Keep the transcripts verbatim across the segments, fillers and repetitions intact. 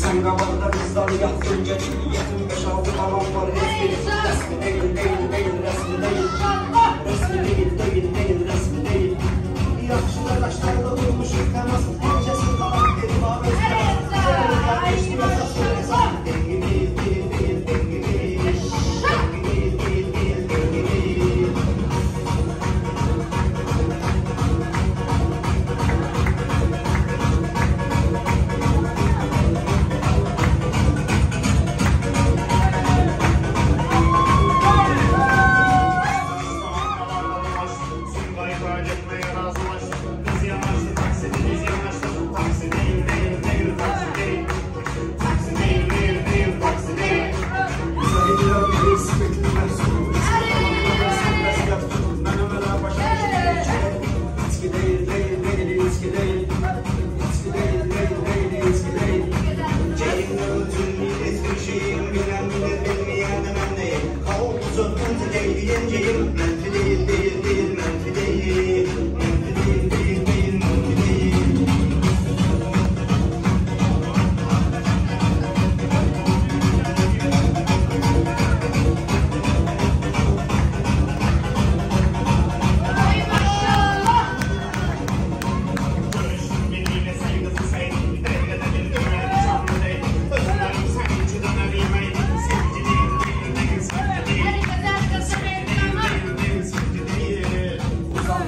Sen kavalda kızlar yatsın gece. Yetim beş altı balon var resmi. Resmi değil değil değil resmi değil. Resmi değil değil değil resmi değil. Yakışıklı taşlarda durmuş yıkamaz. Gecesi kalan bir mavi esmer. Kardeşliğe taşları zar. Değil değil değil değil değil değil. Değil değil değil değil değil.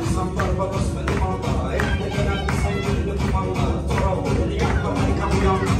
Barbados ve limanda, evde gelen bir sevgili kumanda. Sonra bunu yakmadan kapıyan